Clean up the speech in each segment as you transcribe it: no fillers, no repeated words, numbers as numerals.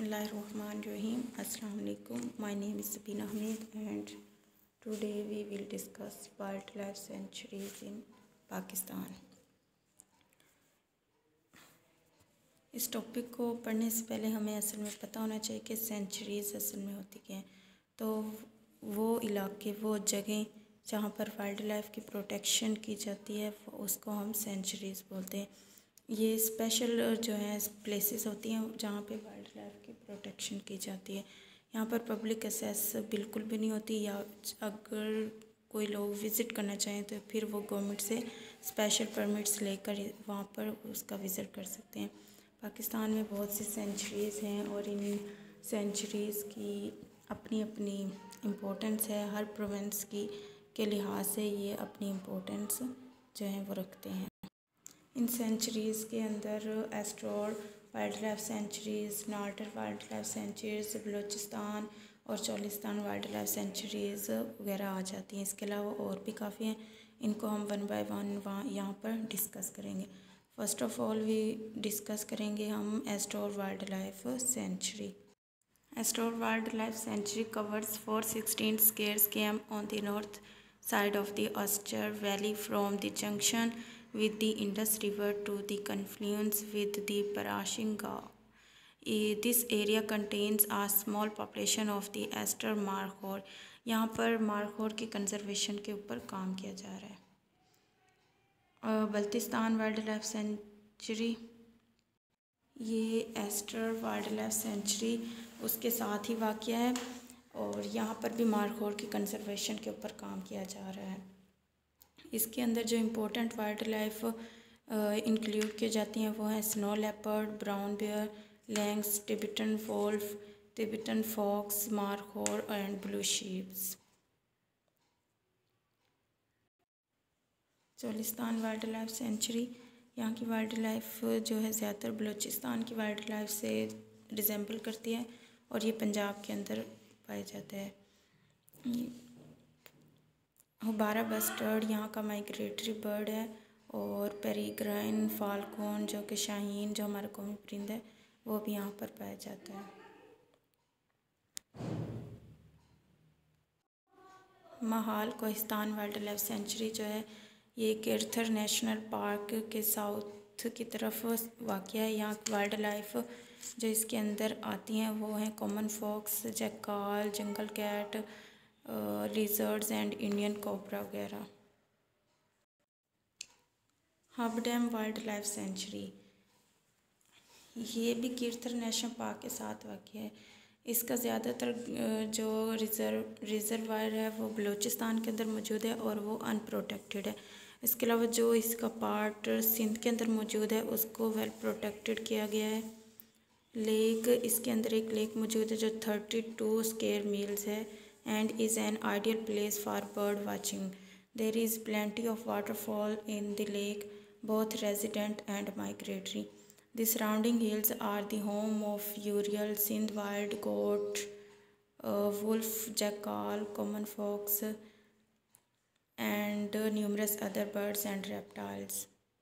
Bismillahirrahmanirrahim. Assalamu alaikum. My name is Sabina Hamid and today we will discuss wildlife sanctuaries in Pakistan. इस topic को पढ़ने से पहले हमें असल में पता होना चाहिए कि सेंचुरीज़ असल में होती क्या हैं। तो वो इलाके, वो जगह जहाँ पर वाइल्ड लाइफ की प्रोटेक्शन की जाती है उसको हम सेंचुरीज़ बोलते हैं। ये स्पेशल जो है प्लेसेस होती हैं जहाँ पे वाइल्ड लाइफ की प्रोटेक्शन की जाती है। यहाँ पर पब्लिक एक्सेस बिल्कुल भी नहीं होती, या अगर कोई लोग विज़िट करना चाहें तो फिर वो गवर्नमेंट से स्पेशल परमिट्स लेकर वहाँ पर उसका विज़िट कर सकते हैं। पाकिस्तान में बहुत सी सेंचुरीज़ हैं और इन सेंचुरीज़ की अपनी अपनी इम्पोर्टेंस है। हर प्रोविंस की के लिहाज से ये अपनी इम्पोर्टेंस जो है वो रखते हैं। इन सेंचुरीज़ के अंदर एस्ट्रोर वाइल्ड लाइफ सेंचुरीज़, नाटर वाइल्ड लाइफ सेंचुरीज़, बलूचिस्तान और चोलिस्तान वाइल्ड लाइफ सेंचुरीज़ वगैरह आ जाती हैं। इसके अलावा और भी काफ़ी हैं, इनको हम वन बाय वन वहाँ यहाँ पर डिस्कस करेंगे। First of all we discuss करेंगे हम Astore wild life sanctuary. Astore wild life sanctuary covers 416 square km on the north side of the Auster Valley from the junction with the Indus River to the confluence with the Parashing Gau. This area contains a small population of the Aster markhor. यहाँ पर markhor की conservation के ऊपर काम किया जा रहा है। बल्तिस्तान वाइल्ड लाइफ सेंचुरी, ये एस्टर वाइल्ड लाइफ सेंचुरी उसके साथ ही वाक़या है और यहाँ पर भी मारखोर की कंजर्वेशन के ऊपर काम किया जा रहा है। इसके अंदर जो इम्पोर्टेंट वाइल्ड लाइफ इंक्लूड की जाती हैं वो हैं snow leopard, brown bear, lynx, Tibetan wolf, Tibetan fox, markhor and blue sheeps. Cholistan wild life sanctuary, यहाँ की वाइल्ड लाइफ जो है ज़्यादातर बलूचिस्तान की वाइल्ड लाइफ से रिजेंबल करती है और ये पंजाब के अंदर पाया जाता है। हुबारा बस्टर्ड यहाँ का माइग्रेटरी बर्ड है और पेरिग्राइन फाल्कोन जो कि शाहीन जो हमारा कौमी परिंदा है वो भी यहाँ पर पाया जाता है। Mahal Kohistan wild life century जो है ये किरथर नेशनल पार्क के साउथ की तरफ वाक़या है। यहाँ वाइल्ड लाइफ जो इसके अंदर आती हैं वो हैं common fox, jackal, jungle cat, lizards and Indian cobra वगैरह। Hub dam wild life sanctuary, ये भी किरथर नेशनल पार्क के साथ वाक़या है। इसका ज़्यादातर जो रिजर्वायर है वो बलूचिस्तान के अंदर मौजूद है और वो अनप्रोटेक्टेड है। इसके अलावा जो इसका पार्ट सिंध के अंदर मौजूद है उसको वेल प्रोटेक्टेड किया गया है। लेक, इसके अंदर एक लेक मौजूद है जो 32 स्क्वायर मील्स है and is an ideal place for bird watching. There is plenty of waterfall in the lake, both resident and migratory. The surrounding hills are the home of Urial, Sindh wild goat, wolf, jackal, common fox, and numerous other birds and reptiles.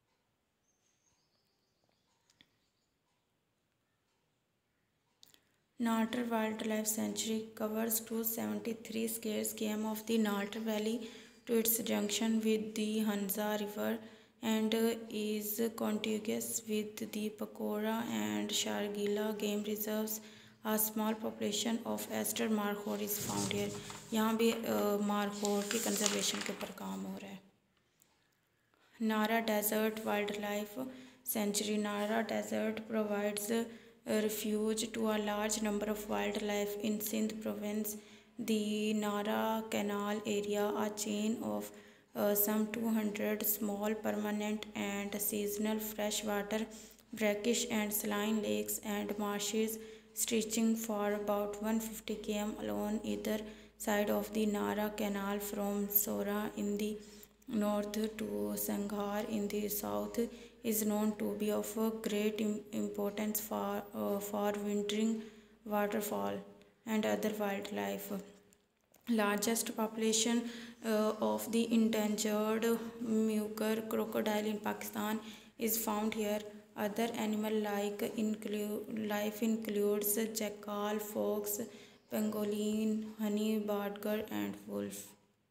Nartar Wildlife Sanctuary covers 273 square km of the Nartar Valley to its junction with the Hanza River and is contiguous with the Pakora and Shargila game reserves. A small population of Aster markhor is found here. यहाँ भी markhor की conservation के ऊपर काम हो रहा है। Nara desert wild life sanctuary, Nara desert provides refuge to a large number of wildlife in Sindh province. The Nara Canal area, a chain of some 200 small permanent and seasonal freshwater brackish and saline lakes and marshes stretching for about 150 km along either side of the Nara Canal from Sora in the north to Sanghar in the south, is known to be of great importance for wintering waterfowl and other wildlife. Largest population of the endangered Mughal crocodile in Pakistan is found here. Other animal life includes jackal, fox, pangolin, honey badger, and wolf.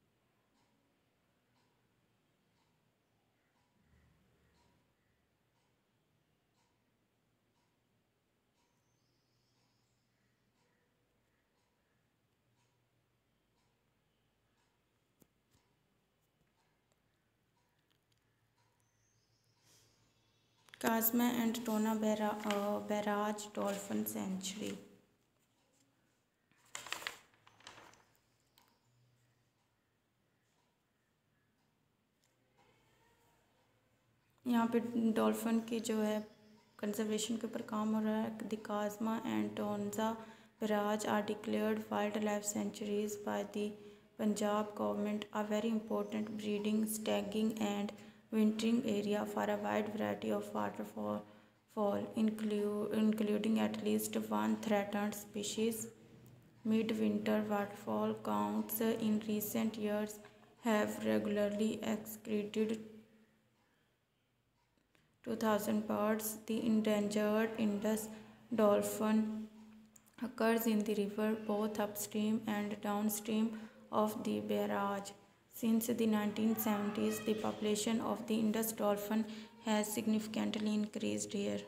Kazma and Tona Barrage Dolphin Sanctuary. यहाँ पे dolphin की जो है conservation के ऊपर काम हो रहा है. The Kajma and Taunsa barrage are declared wild life sanctuaries by the Punjab government, a very important breeding, staging and wintering area for a wide variety of waterfowl, including at least one threatened species. Midwinter waterfowl counts in recent years have regularly exceeded 2,000 birds. The endangered Indus dolphin occurs in the river both upstream and downstream of the barrage. Since the 1970s, the population of the Indus dolphin has significantly increased here.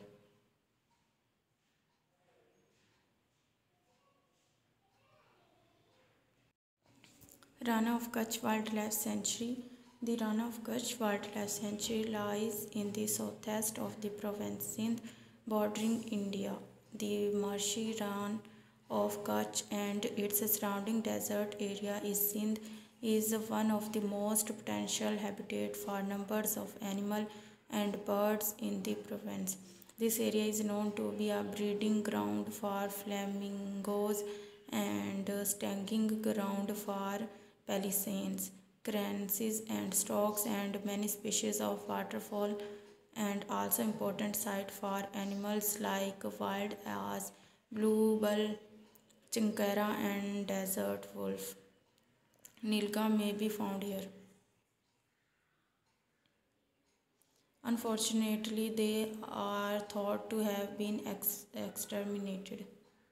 Rana of Kutch Wildlife Sanctuary. The Rana of Kutch Wildlife Sanctuary lies in the southwest of the province Sindh, bordering India. The marshy Rann of Kutch and its surrounding desert area is one of the most potential habitat for numbers of animal and birds in the province. This area is known to be a breeding ground for flamingos and staging ground for pelicans, cranes, and storks, and many species of waterfowl, and also important site for animals like wild ass, bluebill, chinkara, and desert wolf. Nilka may be found here. Unfortunately, they are thought to have been exterminated.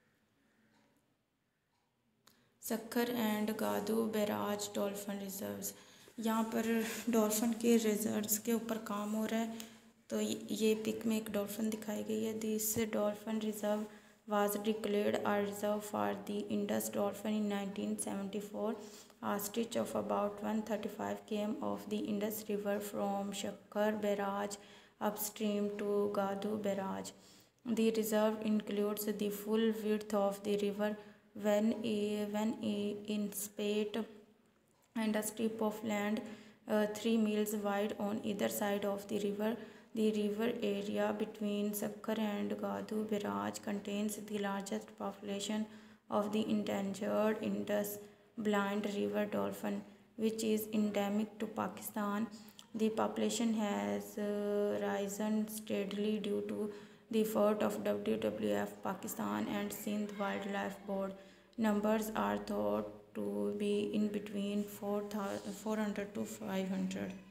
Sukkur and Guddu barrage dolphin reserves. यहाँ पर dolphin के reserves के ऊपर काम हो रहा है. तो ये पिक में एक डॉल्फिन दिखाई गई है. This dolphin reserve was declared a reserve for the Indus dolphin in 1974. A stretch of about 135 km of the Indus River from Shakkar Barrage upstream to Gadu Barrage. The reserve includes the full width of the river when in spate and a strip of land 3 miles wide on either side of the river. The river area between Sakkar and Gadu Barrage contains the largest population of the endangered Indus blind river dolphin, which is endemic to Pakistan. The population has risen steadily due to the effort of WWF Pakistan and Sindh Wildlife Board. Numbers are thought to be in between 400 to 500.